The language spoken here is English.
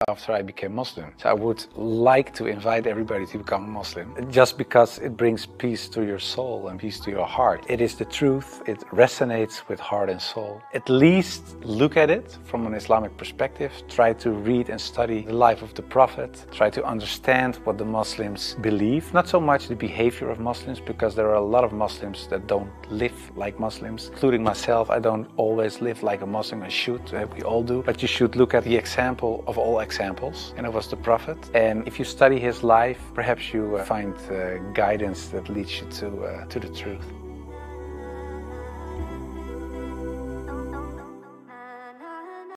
after I became Muslim. So I would like to invite everybody to become a Muslim, just because it brings peace to your soul and peace to your heart. It is the truth, it resonates with heart and soul. At least look at it from an Islamic perspective, try to read and study the life of the Prophet, try to understand what the Muslims believe, not so much the behavior of Muslims, because there are a lot of Muslims that don't live like Muslims, including myself. I don't always live like a Muslim. I should, we all do, but you should look at the example of all examples, and it was the Prophet. And if you study his life, perhaps you find guidance that leads you to the truth.